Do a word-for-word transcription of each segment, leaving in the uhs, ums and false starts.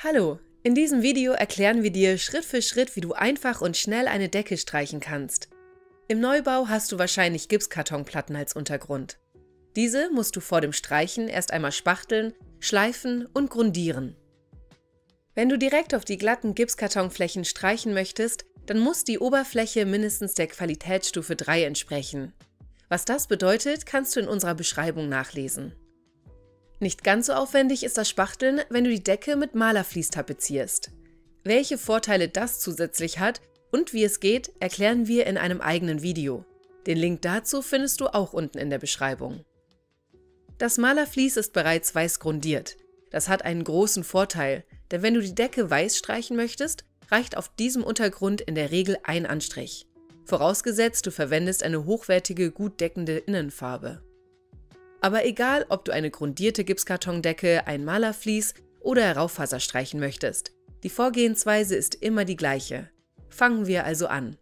Hallo, in diesem Video erklären wir dir Schritt für Schritt, wie du einfach und schnell eine Decke streichen kannst. Im Neubau hast du wahrscheinlich Gipskartonplatten als Untergrund. Diese musst du vor dem Streichen erst einmal spachteln, schleifen und grundieren. Wenn du direkt auf die glatten Gipskartonflächen streichen möchtest, dann muss die Oberfläche mindestens der Qualitätsstufe drei entsprechen. Was das bedeutet, kannst du in unserer Beschreibung nachlesen. Nicht ganz so aufwendig ist das Spachteln, wenn du die Decke mit Malervlies tapezierst. Welche Vorteile das zusätzlich hat und wie es geht, erklären wir in einem eigenen Video. Den Link dazu findest du auch unten in der Beschreibung. Das Malervlies ist bereits weiß grundiert. Das hat einen großen Vorteil, denn wenn du die Decke weiß streichen möchtest, reicht auf diesem Untergrund in der Regel ein Anstrich. Vorausgesetzt, du verwendest eine hochwertige, gut deckende Innenfarbe. Aber egal, ob du eine grundierte Gipskartondecke, ein Malervlies oder Raufaser streichen möchtest, die Vorgehensweise ist immer die gleiche. Fangen wir also an.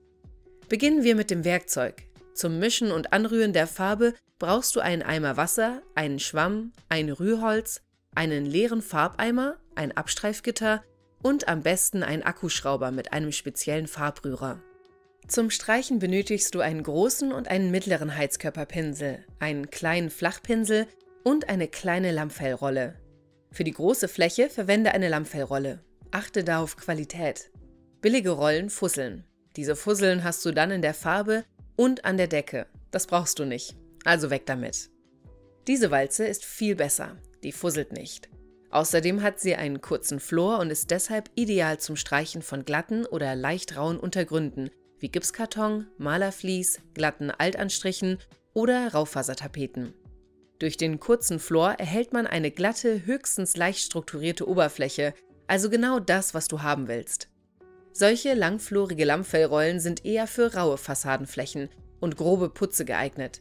Beginnen wir mit dem Werkzeug. Zum Mischen und Anrühren der Farbe brauchst du einen Eimer Wasser, einen Schwamm, ein Rührholz, einen leeren Farbeimer, ein Abstreifgitter und am besten einen Akkuschrauber mit einem speziellen Farbrührer. Zum Streichen benötigst du einen großen und einen mittleren Heizkörperpinsel, einen kleinen Flachpinsel und eine kleine Lammfellrolle. Für die große Fläche verwende eine Lammfellrolle. Achte da auf Qualität. Billige Rollen fusseln. Diese Fusseln hast du dann in der Farbe und an der Decke. Das brauchst du nicht, also weg damit. Diese Walze ist viel besser, die fusselt nicht. Außerdem hat sie einen kurzen Flor und ist deshalb ideal zum Streichen von glatten oder leicht rauen Untergründen, wie Gipskarton, Malervlies, glatten Altanstrichen oder Raufasertapeten. Durch den kurzen Flor erhält man eine glatte, höchstens leicht strukturierte Oberfläche, also genau das, was du haben willst. Solche langflorige Lammfellrollen sind eher für raue Fassadenflächen und grobe Putze geeignet.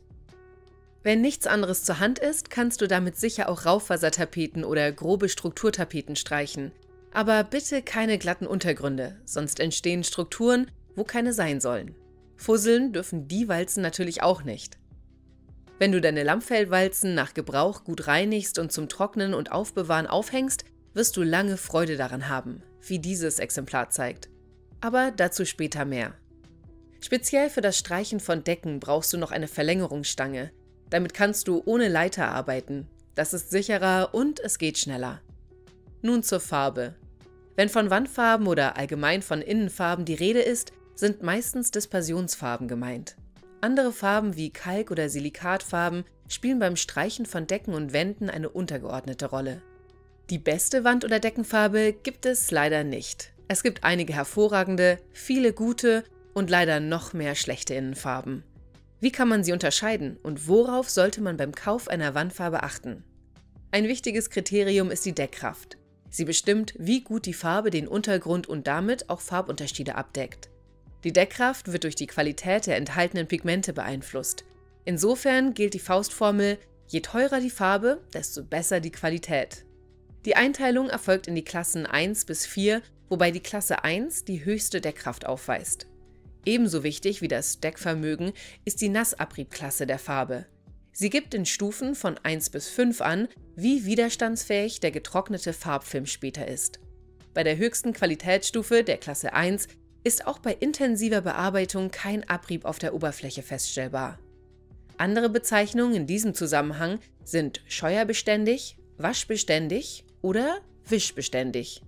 Wenn nichts anderes zur Hand ist, kannst du damit sicher auch Raufasertapeten oder grobe Strukturtapeten streichen. Aber bitte keine glatten Untergründe, sonst entstehen Strukturen, wo keine sein sollen. Fusseln dürfen die Walzen natürlich auch nicht. Wenn du deine Lammfellwalzen nach Gebrauch gut reinigst und zum Trocknen und Aufbewahren aufhängst, wirst du lange Freude daran haben, wie dieses Exemplar zeigt. Aber dazu später mehr. Speziell für das Streichen von Decken brauchst du noch eine Verlängerungsstange. Damit kannst du ohne Leiter arbeiten. Das ist sicherer und es geht schneller. Nun zur Farbe. Wenn von Wandfarben oder allgemein von Innenfarben die Rede ist, sind meistens Dispersionsfarben gemeint. Andere Farben wie Kalk- oder Silikatfarben spielen beim Streichen von Decken und Wänden eine untergeordnete Rolle. Die beste Wand- oder Deckenfarbe gibt es leider nicht. Es gibt einige hervorragende, viele gute und leider noch mehr schlechte Innenfarben. Wie kann man sie unterscheiden und worauf sollte man beim Kauf einer Wandfarbe achten? Ein wichtiges Kriterium ist die Deckkraft. Sie bestimmt, wie gut die Farbe den Untergrund und damit auch Farbunterschiede abdeckt. Die Deckkraft wird durch die Qualität der enthaltenen Pigmente beeinflusst. Insofern gilt die Faustformel: Je teurer die Farbe, desto besser die Qualität. Die Einteilung erfolgt in die Klassen eins bis vier, wobei die Klasse eins die höchste Deckkraft aufweist. Ebenso wichtig wie das Deckvermögen ist die Nassabriebklasse der Farbe. Sie gibt in Stufen von eins bis fünf an, wie widerstandsfähig der getrocknete Farbfilm später ist. Bei der höchsten Qualitätsstufe, der Klasse eins, ist auch bei intensiver Bearbeitung kein Abrieb auf der Oberfläche feststellbar. Andere Bezeichnungen in diesem Zusammenhang sind scheuerbeständig, waschbeständig oder wischbeständig.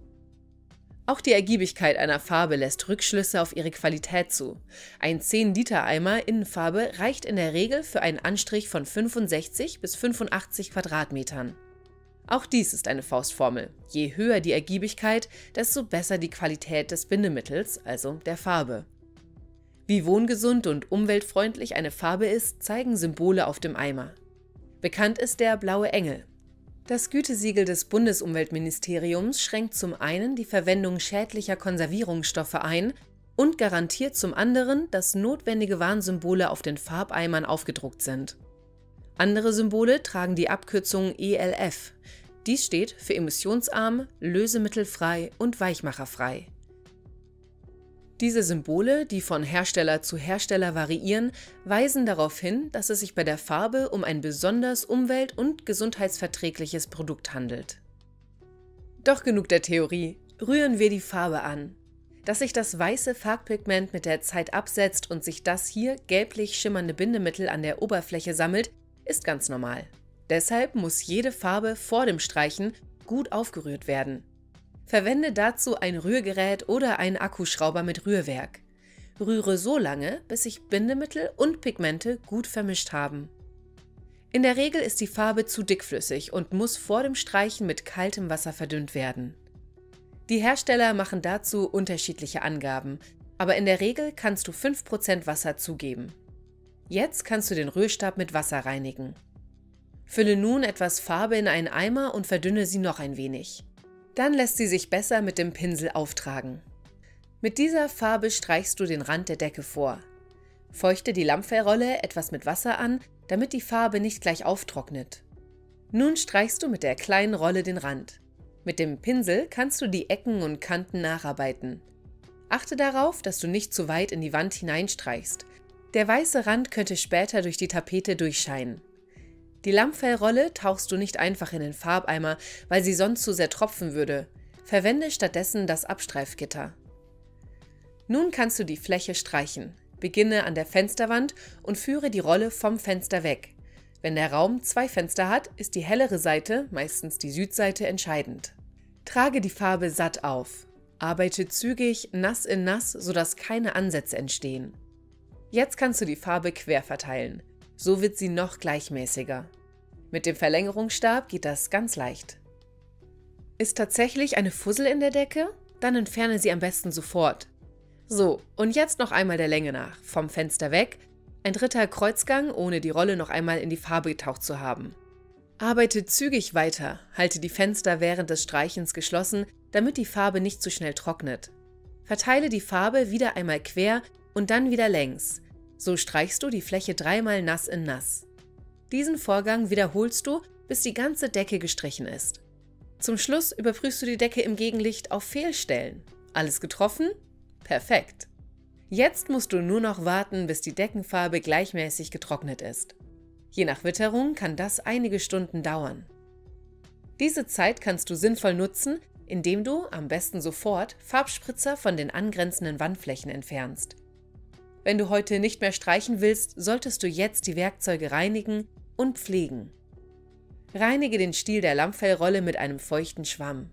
Auch die Ergiebigkeit einer Farbe lässt Rückschlüsse auf ihre Qualität zu. Ein zehn Liter Eimer Innenfarbe reicht in der Regel für einen Anstrich von fünfundsechzig bis fünfundachtzig Quadratmetern. Auch dies ist eine Faustformel. Je höher die Ergiebigkeit, desto besser die Qualität des Bindemittels, also der Farbe. Wie wohngesund und umweltfreundlich eine Farbe ist, zeigen Symbole auf dem Eimer. Bekannt ist der blaue Engel. Das Gütesiegel des Bundesumweltministeriums schränkt zum einen die Verwendung schädlicher Konservierungsstoffe ein und garantiert zum anderen, dass notwendige Warnsymbole auf den Farbeimern aufgedruckt sind. Andere Symbole tragen die Abkürzung E L F. Dies steht für emissionsarm, lösemittelfrei und weichmacherfrei. Diese Symbole, die von Hersteller zu Hersteller variieren, weisen darauf hin, dass es sich bei der Farbe um ein besonders umwelt- und gesundheitsverträgliches Produkt handelt. Doch genug der Theorie. Rühren wir die Farbe an. Dass sich das weiße Farbpigment mit der Zeit absetzt und sich das hier gelblich schimmernde Bindemittel an der Oberfläche sammelt, ist ganz normal. Deshalb muss jede Farbe vor dem Streichen gut aufgerührt werden. Verwende dazu ein Rührgerät oder einen Akkuschrauber mit Rührwerk. Rühre so lange, bis sich Bindemittel und Pigmente gut vermischt haben. In der Regel ist die Farbe zu dickflüssig und muss vor dem Streichen mit kaltem Wasser verdünnt werden. Die Hersteller machen dazu unterschiedliche Angaben, aber in der Regel kannst du fünf Prozent Wasser zugeben. Jetzt kannst du den Rührstab mit Wasser reinigen. Fülle nun etwas Farbe in einen Eimer und verdünne sie noch ein wenig. Dann lässt sie sich besser mit dem Pinsel auftragen. Mit dieser Farbe streichst du den Rand der Decke vor. Feuchte die Lammfellrolle etwas mit Wasser an, damit die Farbe nicht gleich auftrocknet. Nun streichst du mit der kleinen Rolle den Rand. Mit dem Pinsel kannst du die Ecken und Kanten nacharbeiten. Achte darauf, dass du nicht zu weit in die Wand hineinstreichst. Der weiße Rand könnte später durch die Tapete durchscheinen. Die Lammfellrolle tauchst du nicht einfach in den Farbeimer, weil sie sonst zu sehr tropfen würde. Verwende stattdessen das Abstreifgitter. Nun kannst du die Fläche streichen. Beginne an der Fensterwand und führe die Rolle vom Fenster weg. Wenn der Raum zwei Fenster hat, ist die hellere Seite, meistens die Südseite, entscheidend. Trage die Farbe satt auf. Arbeite zügig, nass in nass, sodass keine Ansätze entstehen. Jetzt kannst du die Farbe quer verteilen. So wird sie noch gleichmäßiger. Mit dem Verlängerungsstab geht das ganz leicht. Ist tatsächlich eine Fussel in der Decke? Dann entferne sie am besten sofort. So, und jetzt noch einmal der Länge nach. Vom Fenster weg, ein dritter Kreuzgang, ohne die Rolle noch einmal in die Farbe getaucht zu haben. Arbeite zügig weiter, halte die Fenster während des Streichens geschlossen, damit die Farbe nicht zu schnell trocknet. Verteile die Farbe wieder einmal quer und dann wieder längs. So streichst du die Fläche dreimal nass in nass. Diesen Vorgang wiederholst du, bis die ganze Decke gestrichen ist. Zum Schluss überprüfst du die Decke im Gegenlicht auf Fehlstellen. Alles getroffen? Perfekt! Jetzt musst du nur noch warten, bis die Deckenfarbe gleichmäßig getrocknet ist. Je nach Witterung kann das einige Stunden dauern. Diese Zeit kannst du sinnvoll nutzen, indem du, am besten sofort, Farbspritzer von den angrenzenden Wandflächen entfernst. Wenn du heute nicht mehr streichen willst, solltest du jetzt die Werkzeuge reinigen und pflegen. Reinige den Stiel der Lammfellrolle mit einem feuchten Schwamm.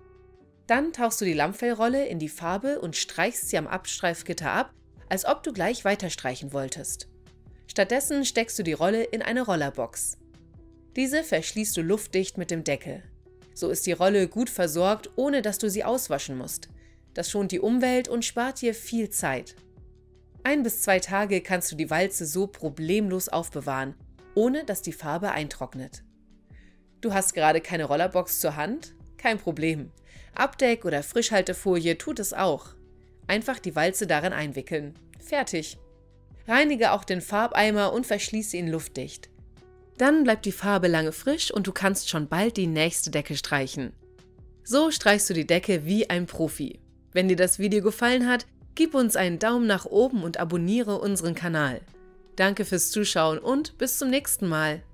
Dann tauchst du die Lammfellrolle in die Farbe und streichst sie am Abstreifgitter ab, als ob du gleich weiterstreichen wolltest. Stattdessen steckst du die Rolle in eine Rollerbox. Diese verschließt du luftdicht mit dem Deckel. So ist die Rolle gut versorgt, ohne dass du sie auswaschen musst. Das schont die Umwelt und spart dir viel Zeit. Ein bis zwei Tage kannst du die Walze so problemlos aufbewahren, ohne dass die Farbe eintrocknet. Du hast gerade keine Rollerbox zur Hand? Kein Problem. Abdeck- oder Frischhaltefolie tut es auch. Einfach die Walze darin einwickeln. Fertig. Reinige auch den Farbeimer und verschließe ihn luftdicht. Dann bleibt die Farbe lange frisch und du kannst schon bald die nächste Decke streichen. So streichst du die Decke wie ein Profi. Wenn dir das Video gefallen hat, gib uns einen Daumen nach oben und abonniere unseren Kanal. Danke fürs Zuschauen und bis zum nächsten Mal.